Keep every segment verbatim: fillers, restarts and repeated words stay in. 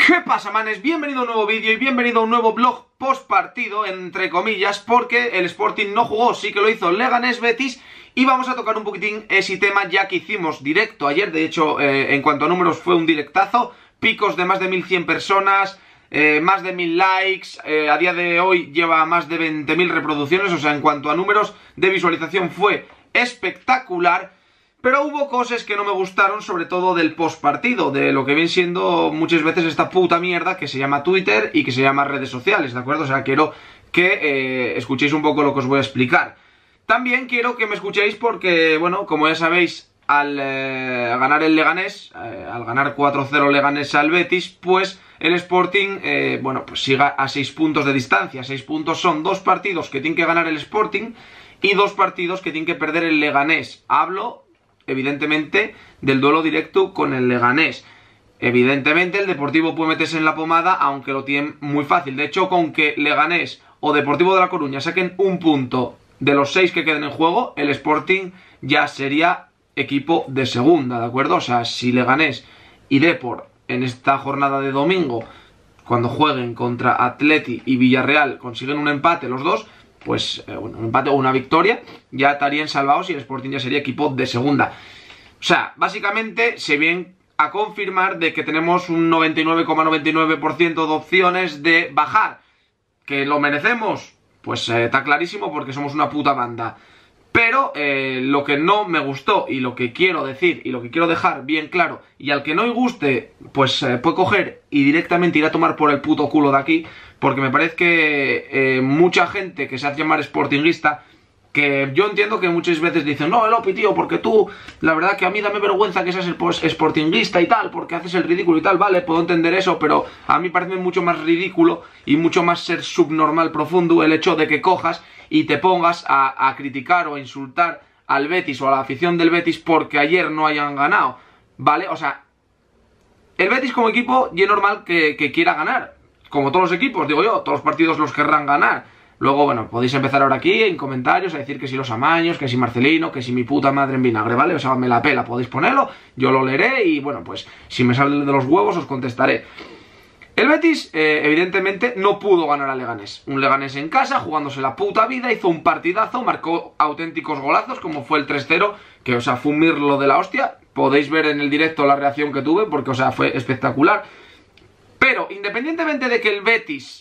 ¿Qué pasa, manes? Bienvenido a un nuevo vídeo y bienvenido a un nuevo vlog post partido, entre comillas, porque el Sporting no jugó, sí que lo hizo Leganés Betis. Y vamos a tocar un poquitín ese tema ya que hicimos directo ayer. De hecho, eh, en cuanto a números fue un directazo, picos de más de mil cien personas, eh, más de mil likes, eh, a día de hoy lleva más de veinte mil reproducciones. O sea, en cuanto a números de visualización fue espectacular. Pero hubo cosas que no me gustaron, sobre todo del postpartido, de lo que viene siendo muchas veces esta puta mierda que se llama Twitter y que se llama redes sociales, ¿de acuerdo? O sea, quiero que eh, escuchéis un poco lo que os voy a explicar. También quiero que me escuchéis porque, bueno, como ya sabéis, al eh, ganar el Leganés, eh, al ganar cuatro cero Leganés al Betis, pues el Sporting, eh, bueno, pues siga a seis puntos de distancia. seis puntos son dos partidos que tiene que ganar el Sporting y dos partidos que tiene que perder el Leganés. Hablo evidentemente del duelo directo con el Leganés. Evidentemente el Deportivo puede meterse en la pomada, aunque lo tiene muy fácil. De hecho, con que Leganés o Deportivo de La Coruña saquen un punto de los seis que queden en juego, el Sporting ya sería equipo de segunda, ¿de acuerdo? O sea, si Leganés y Depor en esta jornada de domingo, cuando jueguen contra Atleti y Villarreal, consiguen un empate los dos, pues eh, bueno, un empate o una victoria, ya estarían salvados y el Sporting ya sería equipo de segunda. O sea, básicamente se viene a confirmar de que tenemos un noventa y nueve coma noventa y nueve por ciento de opciones de bajar. ¿Que lo merecemos? Pues eh, está clarísimo porque somos una puta banda. Pero eh, lo que no me gustó y lo que quiero decir y lo que quiero dejar bien claro, y al que no le guste, pues eh, puede coger y directamente ir a tomar por el puto culo de aquí, porque me parece que eh, mucha gente que se hace llamar sportinguista, que yo entiendo que muchas veces dicen, no, Elopi, tío, porque tú, la verdad que a mí dame vergüenza que seas el sportinguista y tal, porque haces el ridículo y tal, vale, puedo entender eso, pero a mí parece mucho más ridículo y mucho más ser subnormal profundo el hecho de que cojas y te pongas a, a criticar o a insultar al Betis o a la afición del Betis porque ayer no hayan ganado, ¿vale? O sea, el Betis como equipo y es normal que, que quiera ganar, como todos los equipos, digo yo, todos los partidos los querrán ganar. Luego, bueno, podéis empezar ahora aquí en comentarios a decir que si los amaños, que si Marcelino, que si mi puta madre en vinagre, ¿vale? O sea, me la pela, podéis ponerlo, yo lo leeré y, bueno, pues si me sale de los huevos os contestaré. El Betis, eh, evidentemente, no pudo ganar al Leganés. Un Leganés en casa, jugándose la puta vida, hizo un partidazo, marcó auténticos golazos, como fue el tres cero, que, o sea, fue un mirlo de la hostia. Podéis ver en el directo la reacción que tuve, porque, o sea, fue espectacular. Pero, independientemente de que el Betis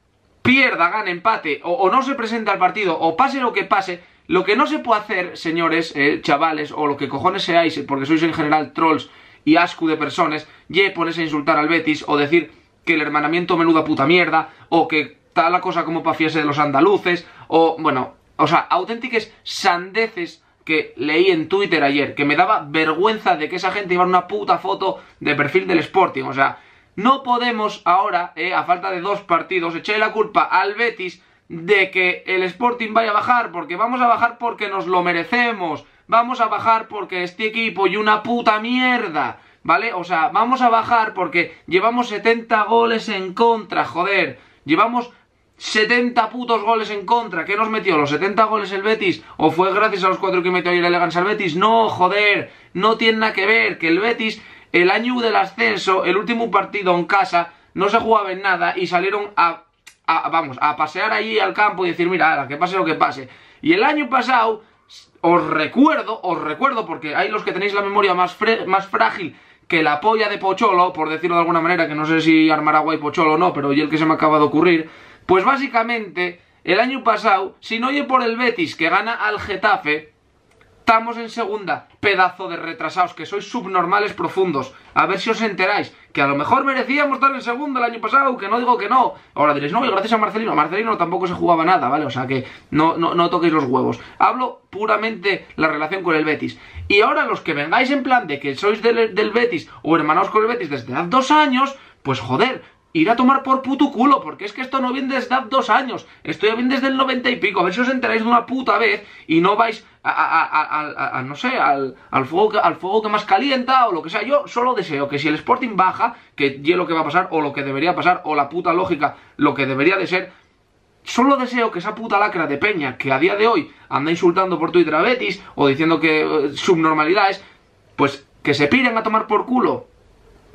pierda, gane, empate, o, o no se presente al partido, o pase lo que pase, lo que no se puede hacer, señores, eh, chavales, o lo que cojones seáis, porque sois en general trolls y asco de personas, y pones a insultar al Betis, o decir que el hermanamiento menuda puta mierda, o que tal la cosa como pa' fiarse de los andaluces, o, bueno, o sea, auténticas sandeces que leí en Twitter ayer, que me daba vergüenza de que esa gente llevara una puta foto de perfil del Sporting, o sea, no podemos ahora, eh, a falta de dos partidos, echarle la culpa al Betis de que el Sporting vaya a bajar, porque vamos a bajar porque nos lo merecemos, vamos a bajar porque este equipo y una puta mierda, ¿vale? O sea, vamos a bajar porque llevamos setenta goles en contra, joder, llevamos setenta putos goles en contra. ¿Qué nos metió? ¿Los setenta goles el Betis? ¿O fue gracias a los cuatro que metió ayer el Leganés al Betis? No, joder, no tiene nada que ver, que el Betis, el año del ascenso, el último partido en casa, no se jugaba en nada y salieron a, a vamos, a pasear allí al campo y decir, mira, que pase lo que pase. Y el año pasado, os recuerdo, os recuerdo, porque hay los que tenéis la memoria más, más frágil que la polla de Pocholo, por decirlo de alguna manera, que no sé si armará guay Pocholo o no, pero y el que se me acaba de ocurrir, pues básicamente, el año pasado, si no oye por el Betis que gana al Getafe, estamos en segunda, pedazo de retrasados, que sois subnormales profundos. A ver si os enteráis, que a lo mejor merecíamos estar en segunda el año pasado, que no digo que no. Ahora diréis, no, y gracias a Marcelino. Marcelino tampoco se jugaba nada, ¿vale? O sea que no, no, no toquéis los huevos. Hablo puramente la relación con el Betis. Y ahora los que vengáis en plan de que sois del, del Betis o hermanaos con el Betis desde hace dos años, pues joder, ir a tomar por puto culo, porque es que esto no viene desde hace dos años, esto ya viene desde el noventa y pico, a ver si os enteráis de una puta vez y no vais a, a, a, a, a, a no sé, al, al, fuego que, al fuego que más calienta o lo que sea. Yo solo deseo que si el Sporting baja, que ya lo que va a pasar o lo que debería pasar o la puta lógica, lo que debería de ser, solo deseo que esa puta lacra de peña que a día de hoy anda insultando por Twitter a Betis o diciendo que eh, subnormalidades, pues que se piren a tomar por culo.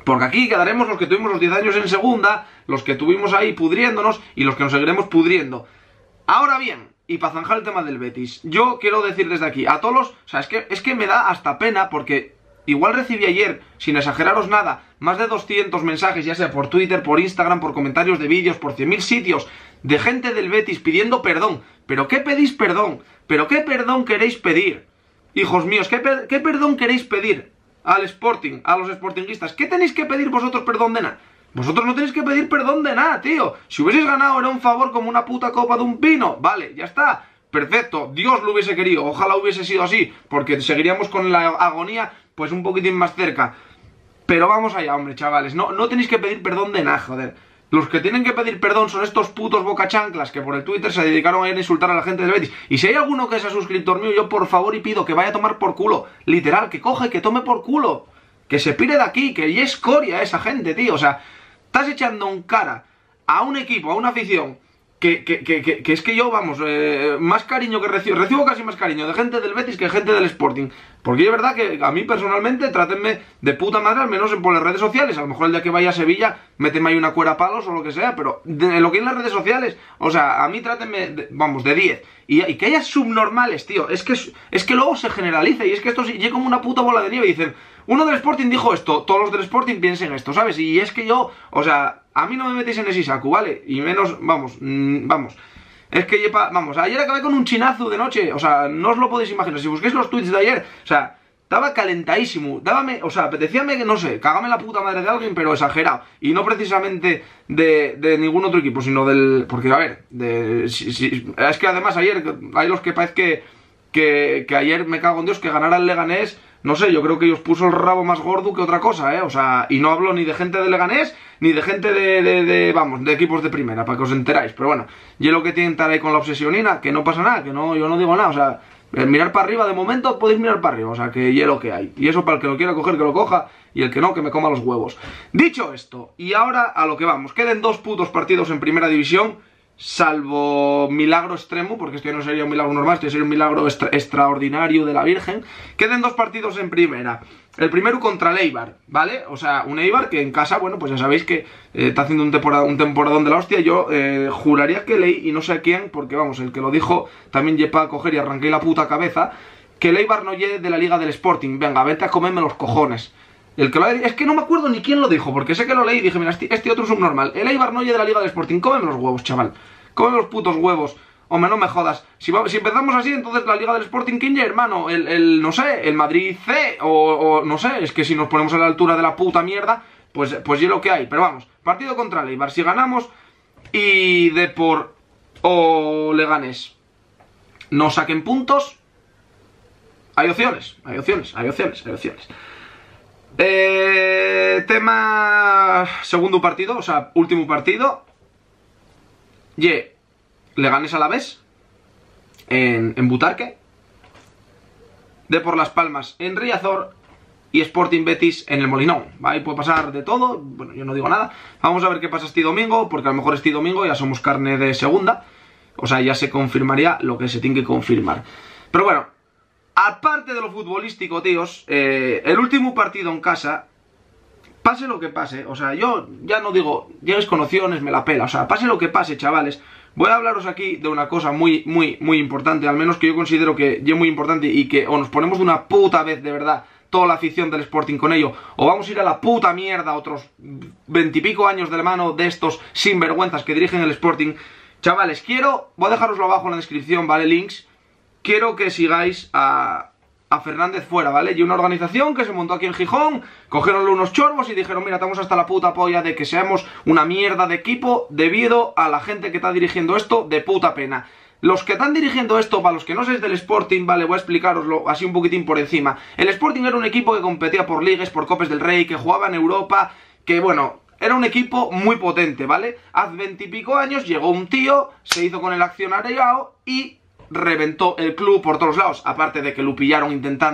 Porque aquí quedaremos los que tuvimos los diez años en segunda, los que tuvimos ahí pudriéndonos y los que nos seguiremos pudriendo. Ahora bien, y para zanjar el tema del Betis, yo quiero decir desde aquí, a todos los... O sea, es que, es que me da hasta pena porque igual recibí ayer, sin exageraros nada, más de doscientos mensajes, ya sea por Twitter, por Instagram, por comentarios de vídeos, por cien mil sitios, de gente del Betis pidiendo perdón. ¿Pero qué pedís perdón? ¿Pero qué perdón queréis pedir? Hijos míos, ¿qué, per qué perdón queréis pedir al Sporting, a los sportinguistas? ¿Qué tenéis que pedir vosotros perdón de nada? Vosotros no tenéis que pedir perdón de nada, tío. Si hubieseis ganado era un favor como una puta copa de un pino. Vale, ya está. Perfecto. Dios lo hubiese querido. Ojalá hubiese sido así, porque seguiríamos con la agonía pues un poquitín más cerca. Pero vamos allá, hombre, chavales. No, no tenéis que pedir perdón de nada, joder. Los que tienen que pedir perdón son estos putos bocachanclas que por el Twitter se dedicaron a ir a insultar a la gente del Betis. Y si hay alguno que sea suscriptor mío, yo por favor y pido que vaya a tomar por culo. Literal, que coja y que tome por culo. Que se pire de aquí, que ya escoria esa gente, tío. O sea, estás echando un cara a un equipo, a una afición, que, que, que, que, que es que yo, vamos, eh, más cariño que recibo, recibo casi más cariño de gente del Betis que gente del Sporting. Porque es verdad que a mí personalmente, trátenme de puta madre, al menos por las redes sociales. A lo mejor el día que vaya a Sevilla, méteme ahí una cuera a palos o lo que sea, pero de lo que es las redes sociales, o sea, a mí trátenme, de, vamos, de diez. Y, y que haya subnormales, tío, es que, es que luego se generaliza y es que esto llega como una puta bola de nieve y dicen... Uno del Sporting dijo esto, todos los del Sporting piensen esto, ¿sabes? Y es que yo, o sea, a mí no me metéis en ese saco, ¿vale? Y menos, vamos, mmm, vamos. Es que, lleva, vamos, ayer acabé con un chinazo de noche, o sea, no os lo podéis imaginar. Si busquéis los tweets de ayer, o sea, estaba calentadísimo, dábame, o sea, apetecíame que, no sé, cágame la puta madre de alguien, pero exagerado. Y no precisamente de, de ningún otro equipo, sino del, porque, a ver, de, si, si, es que además ayer, hay los que parece que, que, que ayer me cago en Dios, que ganara el Leganés. No sé, yo creo que ellos puso el rabo más gordo que otra cosa, ¿eh? O sea, y no hablo ni de gente de Leganés, ni de gente de, de, de vamos, de equipos de primera, para que os enteráis. Pero bueno, yo lo que tienen que estar ahí con la obsesionina, que no pasa nada, que no, yo no digo nada, o sea, mirar para arriba, de momento podéis mirar para arriba, o sea, que ya lo que hay. Y eso para el que lo quiera coger, que lo coja, y el que no, que me coma los huevos. Dicho esto, y ahora a lo que vamos, queden dos putos partidos en primera división, salvo milagro extremo, porque esto no sería un milagro normal, esto sería un milagro extra extraordinario de la Virgen. Queden dos partidos en primera. El primero contra el Eibar, ¿vale? O sea, un Eibar que en casa, bueno, pues ya sabéis que eh, está haciendo un, temporada, un temporadón de la hostia. Yo eh, juraría que leí, y no sé a quién, porque vamos, el que lo dijo también lleva a coger y arranqué la puta cabeza, que el Eibar no llegue de la Liga del Sporting. Venga, vete a comerme los cojones. El que lo ha... Es que no me acuerdo ni quién lo dijo, porque sé que lo leí y dije, mira, este, este otro subnormal. El Eibar no llegue de la Liga del Sporting. Cómeme los huevos, chaval. Cómeme los putos huevos. Hombre, no me jodas. Si, va, si empezamos así, entonces la Liga del Sporting, ¿quién ya, hermano? El, el, no sé, el Madrid C, o, o no sé, es que si nos ponemos a la altura de la puta mierda, pues, pues ya lo que hay. Pero vamos, partido contra el Eibar. Si ganamos y Depor o Leganés no saquen puntos, hay opciones, hay opciones, hay opciones, hay opciones. Eh, tema segundo partido, o sea, último partido. Ye, Leganés a la vez en, en Butarque, Depor Las Palmas en Riazor y Sporting Betis en el Molinón. Ahí puede pasar de todo, bueno, yo no digo nada. Vamos a ver qué pasa este domingo, porque a lo mejor este domingo ya somos carne de segunda. O sea, ya se confirmaría lo que se tiene que confirmar. Pero bueno, aparte de lo futbolístico, tíos, eh, el último partido en casa, pase lo que pase, o sea, yo ya no digo, llegues con opciones, me la pela, o sea, pase lo que pase, chavales, voy a hablaros aquí de una cosa muy, muy, muy importante, al menos que yo considero que es muy importante y que o nos ponemos de una puta vez de verdad toda la afición del Sporting con ello, o vamos a ir a la puta mierda otros veintipico años de la mano de estos sinvergüenzas que dirigen el Sporting. Chavales, quiero, voy a dejároslo abajo en la descripción, ¿vale? Links. Quiero que sigáis a, a Fernández Fuera, ¿vale? Y una organización que se montó aquí en Gijón, cogieronle unos chorbos y dijeron, mira, estamos hasta la puta polla de que seamos una mierda de equipo debido a la gente que está dirigiendo esto, de puta pena. Los que están dirigiendo esto, para los que no sois del Sporting, vale, voy a explicaroslo así un poquitín por encima. El Sporting era un equipo que competía por ligas, por Copes del Rey, que jugaba en Europa, que bueno, era un equipo muy potente, ¿vale? Hace veintipico años llegó un tío, se hizo con el accionariado y reventó el club por todos lados, aparte de que lo pillaron intentando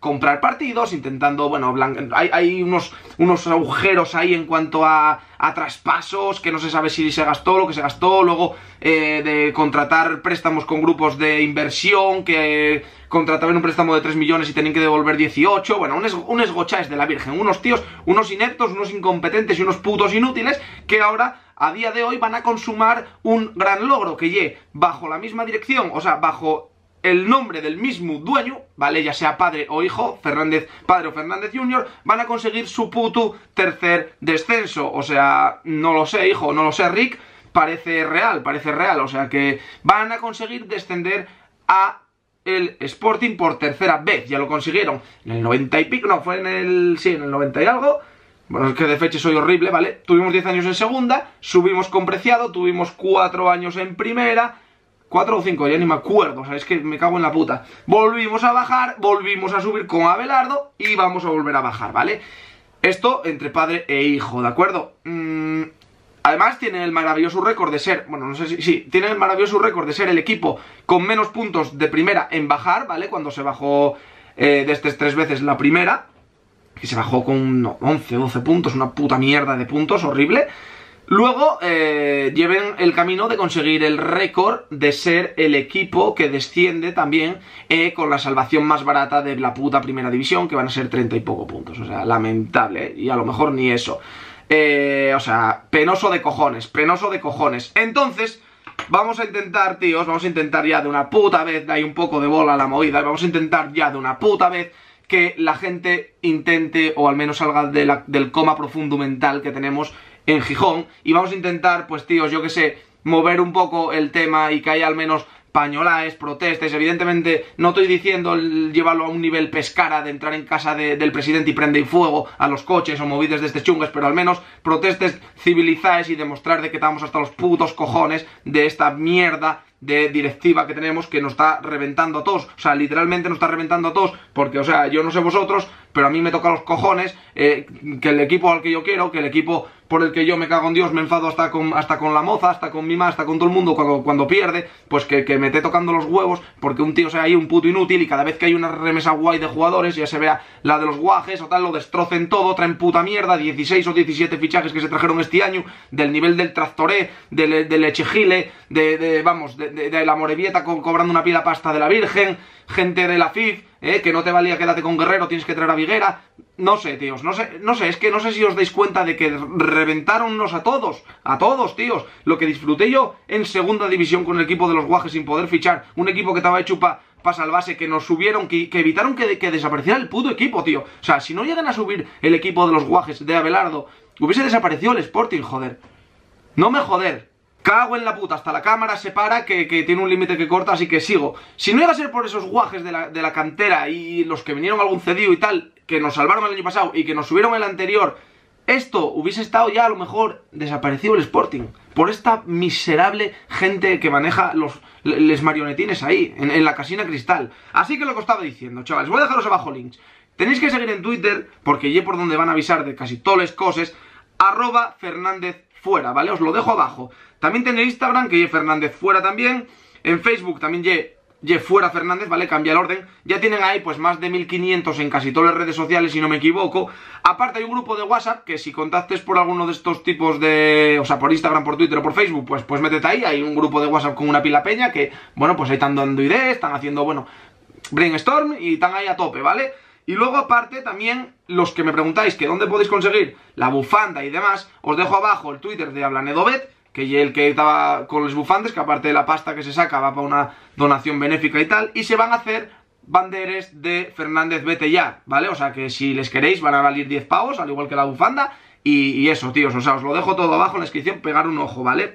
comprar partidos, intentando, bueno, hay, hay unos, unos agujeros ahí en cuanto a, a traspasos, que no se sabe si se gastó lo que se gastó, luego eh, de contratar préstamos con grupos de inversión, que contrataban un préstamo de tres millones y tenían que devolver dieciocho, bueno, un, es, un esgocháis de la Virgen, unos tíos, unos ineptos, unos incompetentes y unos putos inútiles, que ahora, a día de hoy, van a consumar un gran logro, que ye, bajo la misma dirección, o sea, bajo el nombre del mismo dueño, ¿vale? Ya sea padre o hijo, Fernández padre o Fernández junior, van a conseguir su puto tercer descenso. O sea, no lo sé, hijo, no lo sé, Rick, parece real, parece real. O sea que van a conseguir descender a el Sporting por tercera vez. Ya lo consiguieron en el noventa y pico, no, fue en el... sí, en el noventa y algo. Bueno, es que de fecha soy horrible, ¿vale? Tuvimos diez años en segunda, subimos con Preciado, tuvimos cuatro años en primera... cuatro o cinco, ya ni me acuerdo, o sea, es que me cago en la puta. Volvimos a bajar, volvimos a subir con Abelardo y vamos a volver a bajar, ¿vale? Esto entre padre e hijo, ¿de acuerdo? Mm, además tienen el maravilloso récord de ser, bueno, no sé si, sí, tienen el maravilloso récord de ser el equipo con menos puntos de primera en bajar, ¿vale? Cuando se bajó eh, de estas tres veces la primera, que se bajó con no, once, doce puntos, una puta mierda de puntos, horrible. Luego eh, lleven el camino de conseguir el récord de ser el equipo que desciende también eh, con la salvación más barata de la puta primera división, que van a ser treinta y poco puntos. O sea, lamentable, ¿eh? Y a lo mejor ni eso. Eh, o sea, penoso de cojones, penoso de cojones. Entonces, vamos a intentar, tíos, vamos a intentar ya de una puta vez, hay un poco de bola a la movida, vamos a intentar ya de una puta vez que la gente intente, o al menos salga de la, del coma profundo mental que tenemos en Gijón, y vamos a intentar, pues tíos, yo que sé, mover un poco el tema y que haya al menos pañolaes, protestas. Evidentemente no estoy diciendo el, llevarlo a un nivel pescara de entrar en casa de, del presidente y prender fuego a los coches o movidas de este chungas, pero al menos protestas civilizadas y demostrar de que estamos hasta los putos cojones de esta mierda de directiva que tenemos, que nos está reventando a todos. O sea, literalmente nos está reventando a todos, porque, o sea, yo no sé vosotros, pero a mí me toca los cojones eh, que el equipo al que yo quiero, que el equipo por el que yo me cago en Dios, me enfado hasta con, hasta con la moza, hasta con mi mamá, hasta con todo el mundo cuando, cuando pierde, pues que, que me esté tocando los huevos, porque un tío sea ahí un puto inútil y cada vez que hay una remesa guay de jugadores, ya se vea la de los guajes o tal, lo destrocen todo, traen puta mierda, dieciséis o diecisiete fichajes que se trajeron este año, del nivel del Tractoré, del, del Echegile, de, de, vamos, de, de, de la Morevieta co cobrando una pila pasta de la Virgen, gente de la F I F, eh, que no te valía quédate con Guerrero, tienes que traer a Viguera. No sé, tíos, no sé, no sé, es que no sé si os dais cuenta de que reventaronnos a todos, a todos, tíos. Lo que disfruté yo en segunda división con el equipo de los guajes sin poder fichar, un equipo que estaba hecho para pa salvarse, que nos subieron, que, que evitaron que, que desapareciera el puto equipo, tío. O sea, si no llegan a subir el equipo de los guajes de Abelardo, hubiese desaparecido el Sporting, joder. No me joder. Cago en la puta, hasta la cámara se para, que, que tiene un límite que corta, así que sigo. Si no iba a ser por esos guajes de la, de la cantera y los que vinieron algún cedido y tal, que nos salvaron el año pasado y que nos subieron el anterior, esto hubiese estado ya a lo mejor desaparecido el Sporting. Por esta miserable gente que maneja los les marionetines ahí, en, en la casina cristal. Así que lo que os estaba diciendo, chavales, voy a dejaros abajo links. Tenéis que seguir en Twitter, porque ya por donde van a avisar de casi todas las cosas, arroba Fernández Fuera, ¿vale? Os lo dejo abajo. También tenéis Instagram, que ye Fernández Fuera también. En Facebook también ye, ye Fuera Fernández, ¿vale? Cambia el orden. Ya tienen ahí pues más de mil quinientos en casi todas las redes sociales, si no me equivoco. Aparte hay un grupo de WhatsApp que si contactes por alguno de estos tipos de... O sea, por Instagram, por Twitter o por Facebook, pues, pues métete ahí. Hay un grupo de WhatsApp con una pila peña que, bueno, pues ahí están dando ideas, están haciendo, bueno, brainstorm y están ahí a tope, ¿vale? Y luego aparte también, los que me preguntáis que dónde podéis conseguir la bufanda y demás, os dejo abajo el Twitter de Ablanedobet, que es el que estaba con los bufandes, que aparte de la pasta que se saca va para una donación benéfica y tal, y se van a hacer banderes de Fernández Vete Ya, ¿vale? O sea que si les queréis van a valer diez pavos, al igual que la bufanda, y, y eso, tíos, o sea, os lo dejo todo abajo en la descripción, pegar un ojo, ¿vale?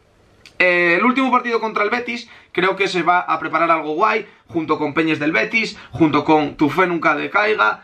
Eh, el último partido contra el Betis, creo que se va a preparar algo guay, junto con Peñes del Betis, junto con Tu Fe Nunca Decaiga,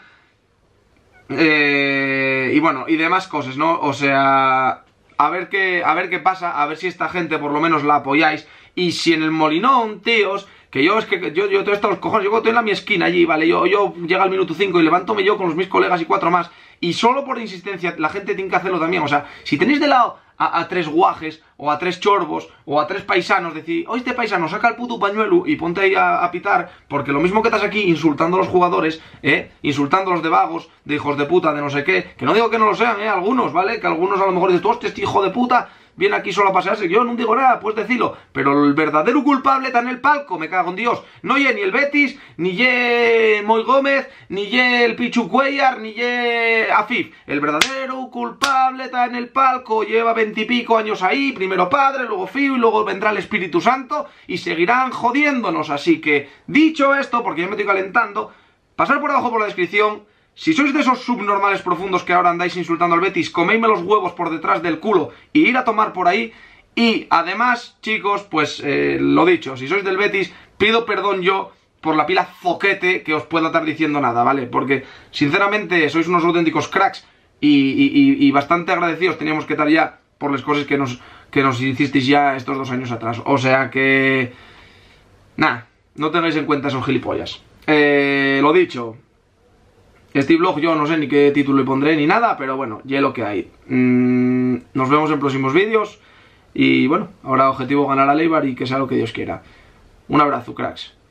eh, y bueno, y demás cosas, ¿no? O sea, a ver qué, a ver qué pasa, a ver si esta gente por lo menos la apoyáis, y si en el Molinón, tíos, que yo es que yo, yo todo esto los cojones, yo estoy en la mi esquina allí, ¿vale? Yo, yo llega al minuto cinco y levántome yo con los mis colegas y cuatro más, y solo por insistencia la gente tiene que hacerlo también. O sea, si tenéis de lado a, a tres guajes, o a tres chorbos, o a tres paisanos, decir, oye, este paisano, saca el puto pañuelo y ponte ahí a, a pitar, porque lo mismo que estás aquí insultando a los jugadores, eh, insultando a los de vagos, de hijos de puta, de no sé qué, que no digo que no lo sean, eh, algunos, ¿vale? Que algunos a lo mejor dicen, hostia, este hijo de puta viene aquí solo a pasearse, que yo no digo nada, pues decirlo, pero el verdadero culpable está en el palco, me cago en Dios, no ye ni el Betis, ni ye Moy Gómez, ni ye el Pichu Cuellar, ni ye Afif, el verdadero culpable está en el palco, lleva veintipico años ahí, primero padre, luego Fío y luego vendrá el Espíritu Santo y seguirán jodiéndonos, así que, dicho esto, porque ya me estoy calentando, pasar por abajo por la descripción. Si sois de esos subnormales profundos que ahora andáis insultando al Betis, coméisme los huevos por detrás del culo y ir a tomar por ahí. Y además, chicos, pues eh, lo dicho, si sois del Betis, pido perdón yo por la pila zoquete que os pueda estar diciendo nada, ¿vale? Porque, sinceramente, sois unos auténticos cracks y, y, y bastante agradecidos teníamos que estar ya por las cosas que nos, que nos hicisteis ya estos dos años atrás. O sea que... Nada, no tengáis en cuenta esos gilipollas. Eh, lo dicho... Este vlog yo no sé ni qué título le pondré ni nada, pero bueno, ya es lo que hay. Mm, nos vemos en próximos vídeos y bueno, ahora objetivo ganar a Eibar y que sea lo que Dios quiera. Un abrazo, cracks.